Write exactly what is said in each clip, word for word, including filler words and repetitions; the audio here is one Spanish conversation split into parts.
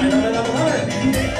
Dame, dame, dame, dame.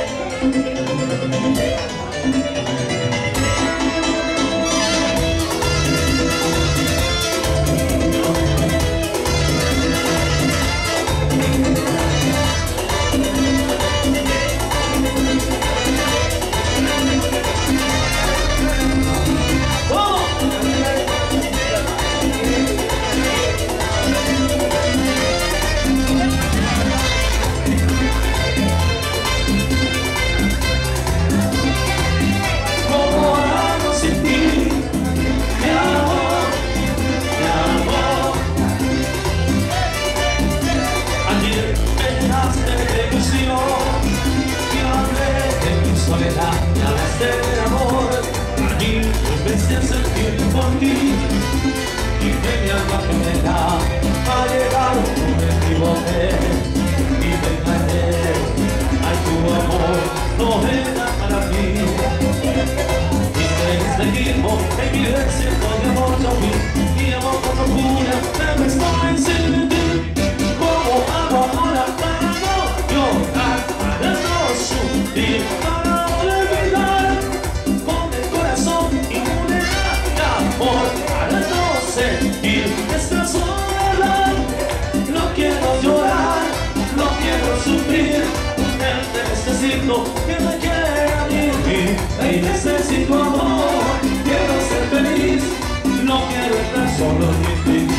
Me hablaste de amor, allí empecé a sentir por ti y que mi alma gemela ha llegado, me equivoqué y me engañé. Ay, tu amor no era para mí y me seguimos en mi desierto de amor yo vi y amor con locura me estoy sin ti como agua ahora para no llorar, para no sufrir. Para no sentir esta soledad, no quiero llorar, no quiero sufrir, te necesito que me quiera vivir, y necesito amor, quiero ser feliz, no quiero estar solo ni ti.